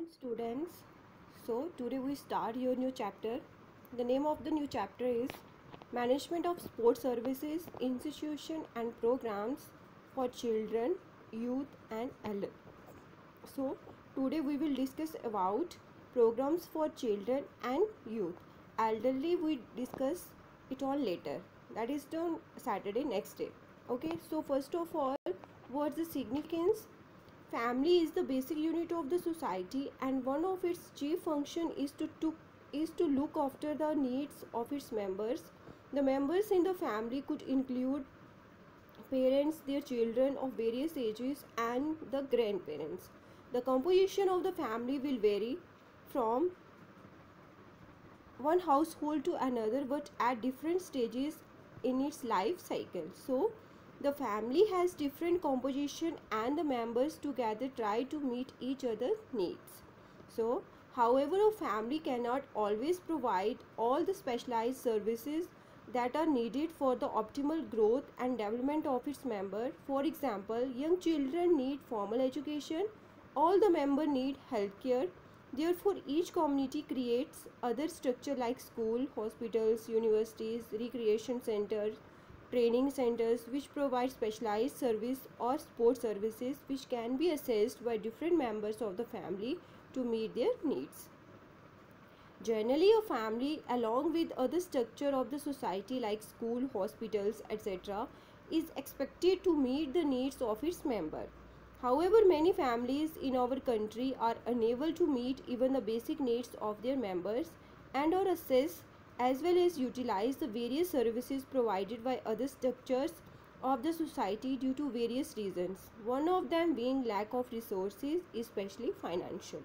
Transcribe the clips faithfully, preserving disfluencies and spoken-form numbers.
students. So today we start your new chapter. The name of the new chapter is Management of Sports Services, Institution and Programs for Children, Youth and Elder. So today we will discuss about programs for children and youth. Elderly we discuss it on later. That is on Saturday next day. Okay, so first of all, what's the significance? Family is the basic unit of the society, and one of its chief function is to, to is to look after the needs of its members. The members in the family could include parents, their children of various ages, and the grandparents. The composition of the family will vary from one household to another, but at different stages in its life cycle. So the family has different composition and the members together try to meet each other's needs. So, however, a family cannot always provide all the specialized services that are needed for the optimal growth and development of its member. For example, young children need formal education, all the members need health care. Therefore, each community creates other structure like school, hospitals, universities, recreation centers, training centers which provide specialized service or sport services which can be accessed by different members of the family to meet their needs. Generally, a family along with other structure of the society like school, hospitals, et cetera is expected to meet the needs of its member. However, many families in our country are unable to meet even the basic needs of their members and are assessed as well as utilize the various services provided by other structures of the society due to various reasons, one of them being lack of resources, especially financial.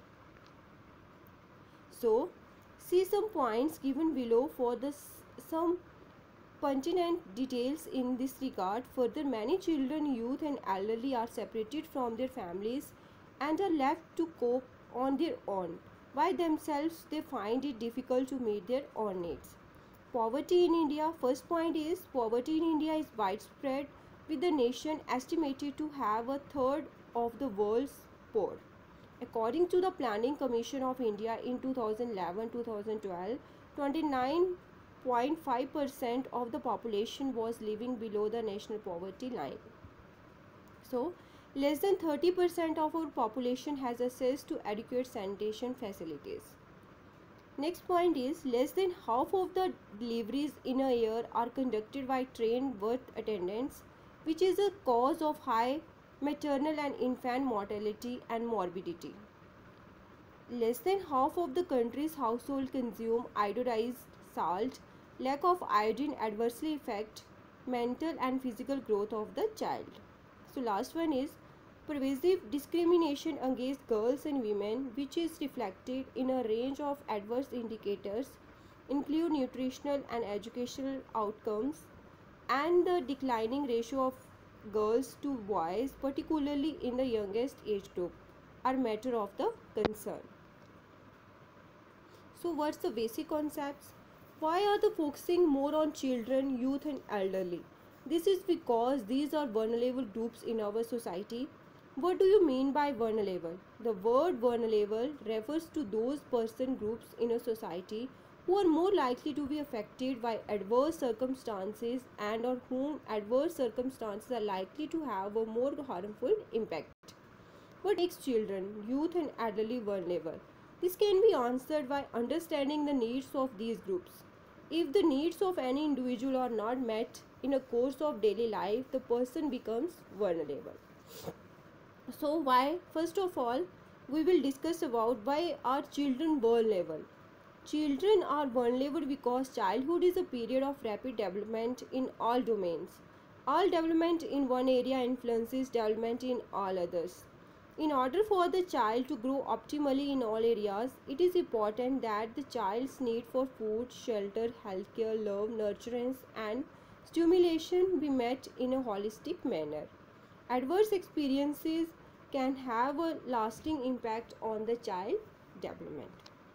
So, see some points given below for the some pertinent details in this regard. Further, many children, youth and elderly are separated from their families and are left to cope on their own. By themselves, they find it difficult to meet their own needs. Poverty in India. First point is poverty in India is widespread, with the nation estimated to have a third of the world's poor. According to the Planning Commission of India in two thousand eleven to two thousand twelve, twenty-nine point five percent of the population was living below the national poverty line. So, less than thirty percent of our population has access to adequate sanitation facilities. Next point is less than half of the deliveries in a year are conducted by trained birth attendants, which is a cause of high maternal and infant mortality and morbidity. Less than half of the country's household consume iodized salt. Lack of iodine adversely affect mental and physical growth of the child. So last one is pervasive discrimination against girls and women, which is reflected in a range of adverse indicators, include nutritional and educational outcomes and the declining ratio of girls to boys, particularly in the youngest age group, are matter of the concern. So what's the basic concepts? Why are the focusing more on children, youth and elderly? This is because these are vulnerable groups in our society. What do you mean by vulnerable? The word vulnerable refers to those person groups in a society who are more likely to be affected by adverse circumstances and on whom adverse circumstances are likely to have a more harmful impact. What makes children, youth and elderly vulnerable? This can be answered by understanding the needs of these groups. If the needs of any individual are not met in a course of daily life, the person becomes vulnerable. So why? First of all, we will discuss about why are children vulnerable. Children are vulnerable because childhood is a period of rapid development in all domains. All development in one area influences development in all others. In order for the child to grow optimally in all areas, it is important that the child's need for food, shelter, healthcare, love, nurturance and stimulation be met in a holistic manner. Adverse experiences can have a lasting impact on the child development.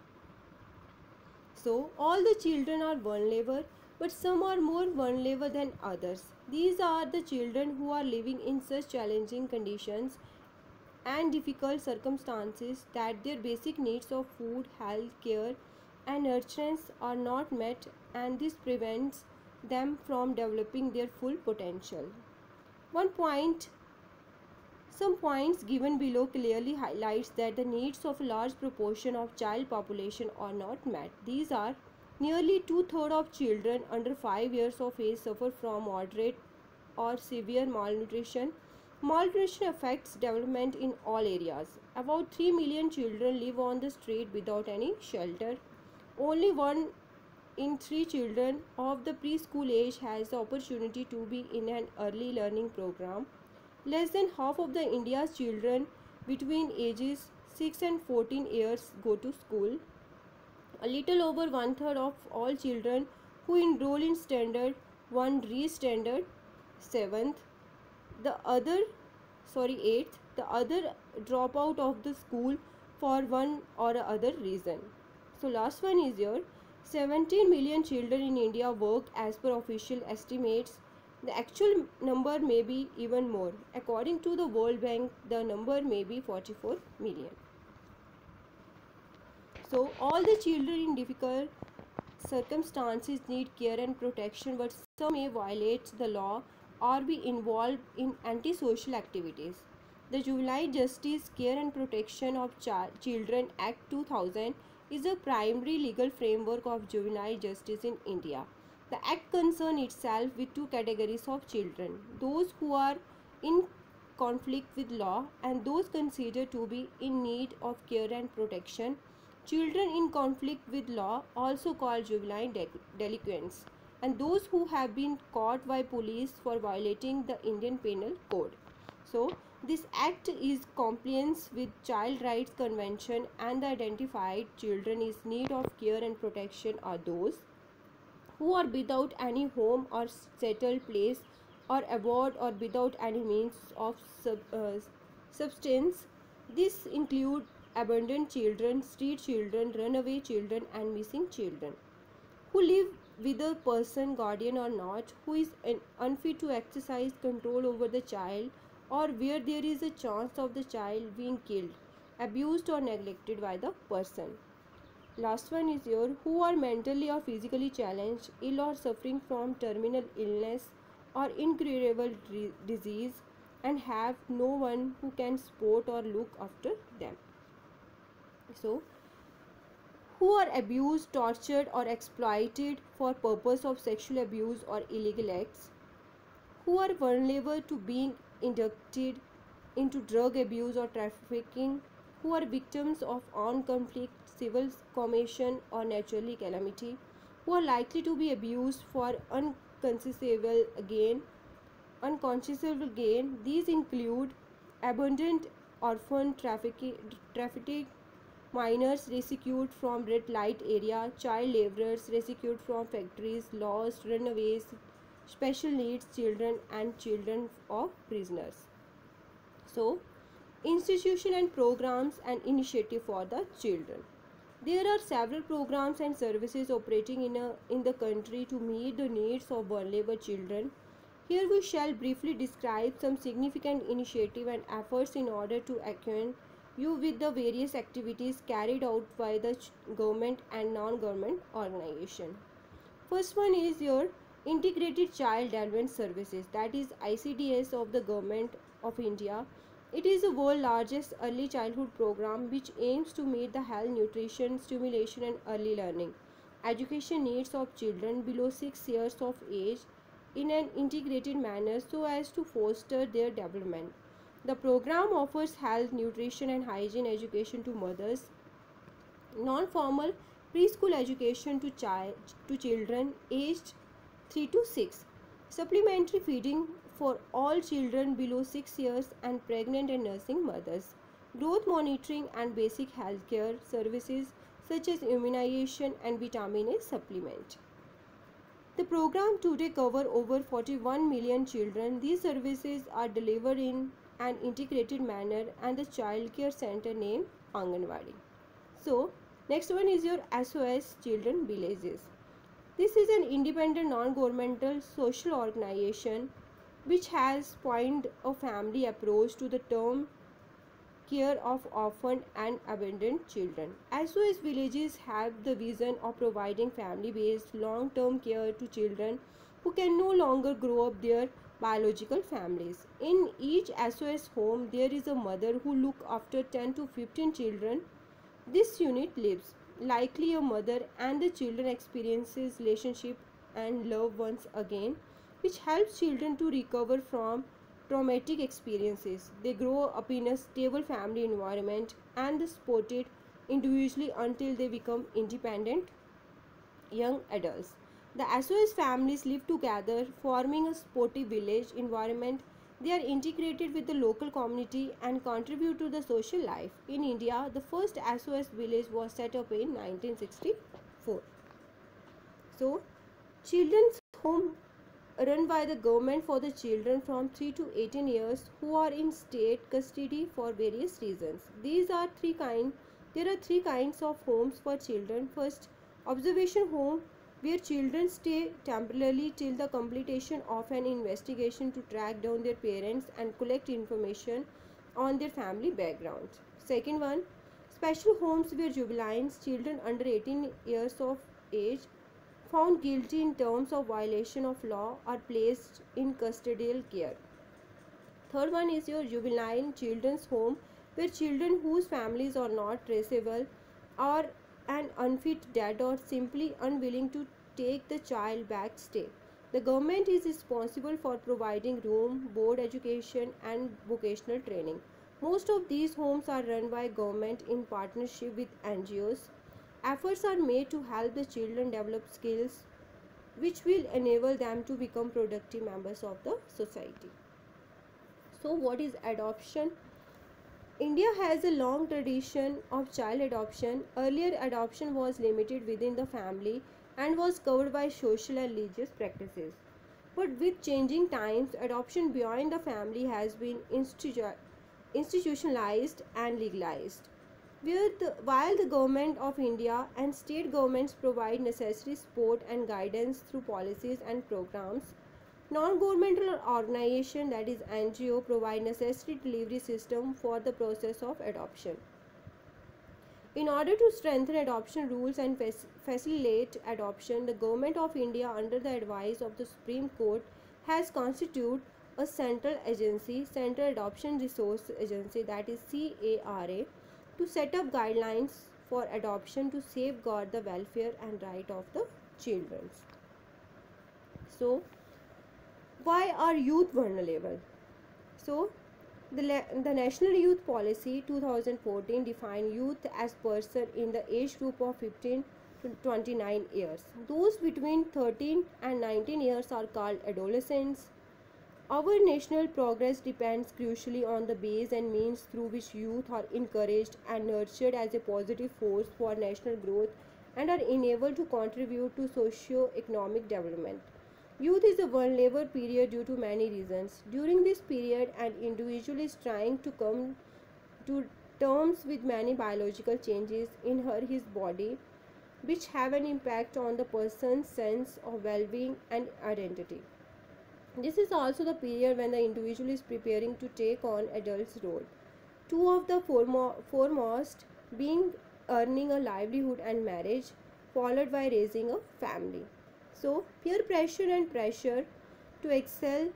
So, all the children are vulnerable, but some are more vulnerable than others. These are the children who are living in such challenging conditions and difficult circumstances that their basic needs of food, health, care, and nurturance are not met, and this prevents them from developing their full potential. One point Some points given below clearly highlights that the needs of a large proportion of child population are not met. These are: nearly two-thirds of children under five years of age suffer from moderate or severe malnutrition. Malnutrition affects development in all areas. About three million children live on the street without any shelter. Only one in three children of the preschool age has the opportunity to be in an early learning program. Less than half of the India's children between ages six and fourteen years go to school. A little over one third of all children who enroll in standard one reach standard seventh. The other, sorry, eighth. The other drop out of the school for one or other reason. So last one is your seventeen million children in India work as per official estimates. The actual number may be even more. According to the World Bank, the number may be forty-four million. So all the children in difficult circumstances need care and protection, but some may violate the law or be involved in antisocial activities. The Juvenile Justice Care and Protection of Ch- Children Act two thousand is a primary legal framework of juvenile justice in India. The Act concerns itself with two categories of children: those who are in conflict with law and those considered to be in need of care and protection. Children in conflict with law, also called juvenile de- delinquents, and those who have been caught by police for violating the Indian Penal Code. So, this act is compliance with Child Rights Convention, and the identified children in need of care and protection are those who are without any home or settled place, or abroad, or without any means of sub, uh, substance. This include abandoned children, street children, runaway children, and missing children who live with a person, guardian or not, who is unfit to exercise control over the child, or where there is a chance of the child being killed, abused or neglected by the person. Last one is your who are mentally or physically challenged, ill or suffering from terminal illness or incurable disease, and have no one who can support or look after them. So, who are abused, tortured or exploited for purpose of sexual abuse or illegal acts, who are vulnerable to being inducted into drug abuse or trafficking, who are victims of armed conflict, civil commotion or natural calamity, who are likely to be abused for unconscionable gain, unconscionable gain. These include abandoned, orphan, trafficked minors rescued from red light area, child laborers rescued from factories, lost, runaways, special needs children, and children of prisoners. So, institution and programs and initiative for the children. There are several programs and services operating in, a, in the country to meet the needs of vulnerable children. Here we shall briefly describe some significant initiatives and efforts in order to acquaint you with the various activities carried out by the government and non-government organization. First one is your Integrated Child Development Services, that is I C D S of the Government of India. It is the world's largest early childhood program which aims to meet the health, nutrition, stimulation and early learning education needs of children below six years of age in an integrated manner so as to foster their development. The program offers health, nutrition and hygiene education to mothers, non-formal preschool education to child to children aged three to six, supplementary feeding for all children below six years and pregnant and nursing mothers, growth monitoring and basic health care services such as immunization and vitamin A supplement. The program today covers over forty-one million children. These services are delivered in an integrated manner and the child care center named Anganwadi. So, next one is your S O S Children Villages. This is an independent non-governmental social organization which has point a family approach to the term care of orphaned and abandoned children. S O S villages have the vision of providing family-based long-term care to children who can no longer grow up their biological families. In each S O S home, there is a mother who looks after ten to fifteen children. This unit lives, likely a mother, and the children experiences relationship and love once again, which helps children to recover from traumatic experiences. They grow up in a stable family environment and are supported individually until they become independent young adults. The S O S families live together, forming a supportive village environment. They are integrated with the local community and contribute to the social life. In India, the first S O S village was set up in nineteen sixty-four. So, children's home run by the government for the children from three to eighteen years who are in state custody for various reasons. These are three kind there are three kinds of homes for children. First, observation home, where children stay temporarily till the completion of an investigation to track down their parents and collect information on their family backgrounds. Second one, special homes where juveniles, children under eighteen years of age found guilty in terms of violation of law, are placed in custodial care. Third one is your juvenile children's home, where children whose families are not traceable or an unfit, dead, or simply unwilling to take the child back stay. The government is responsible for providing room, board education, and vocational training. Most of these homes are run by government in partnership with N G Os. Efforts are made to help the children develop skills which will enable them to become productive members of the society. So, what is adoption? India has a long tradition of child adoption. Earlier, adoption was limited within the family and was covered by social and religious practices. But with changing times, adoption beyond the family has been institu- institutionalized and legalized. Where the, while the government of India and state governments provide necessary support and guidance through policies and programs, non-governmental organizations, that is N G O, provide necessary delivery system for the process of adoption. In order to strengthen adoption rules and facilitate adoption, the Government of India, under the advice of the Supreme Court, has constituted a central agency, Central Adoption Resource Agency, that is C A R A, to set up guidelines for adoption to safeguard the welfare and right of the children. So, why are youth vulnerable? So, the, the National Youth Policy twenty fourteen defined youth as person in the age group of fifteen to twenty-nine years. Those between thirteen and nineteen years are called adolescents. Our national progress depends crucially on the ways and means through which youth are encouraged and nurtured as a positive force for national growth and are enabled to contribute to socio-economic development. Youth is a vulnerable period due to many reasons. During this period, an individual is trying to come to terms with many biological changes in her his body, which have an impact on the person's sense of well-being and identity. This is also the period when the individual is preparing to take on adult's role. Two of the foremost being earning a livelihood and marriage, followed by raising a family. So, peer pressure and pressure to excel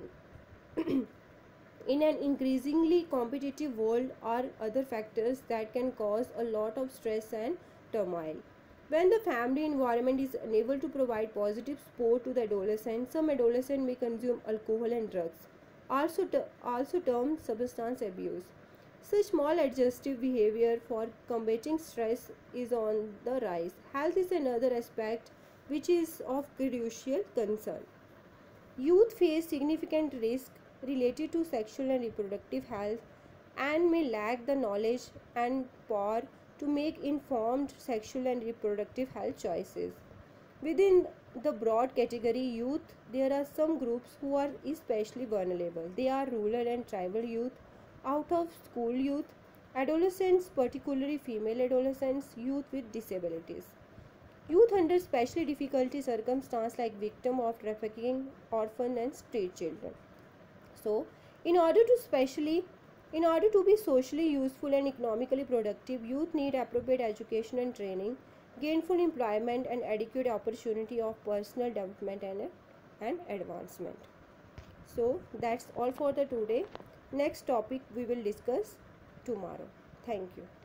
in, in an increasingly competitive world are other factors that can cause a lot of stress and turmoil. When the family environment is unable to provide positive support to the adolescent, some adolescents may consume alcohol and drugs, also, ter- also termed substance abuse. Such maladjustive behavior for combating stress is on the rise. Health is another aspect which is of crucial concern. Youth face significant risk related to sexual and reproductive health and may lack the knowledge and power to make informed sexual and reproductive health choices. Within the broad category youth, there are some groups who are especially vulnerable. They are rural and tribal youth, out of school youth, adolescents, particularly female adolescents, youth with disabilities. Youth under specially difficult circumstances like victim of trafficking, orphan and street children. So, in order to specially In order to be socially useful and economically productive, youth need appropriate education and training, gainful employment, and adequate opportunity of personal development and, and advancement. So that's all for the today. Next topic we will discuss tomorrow. Thank you.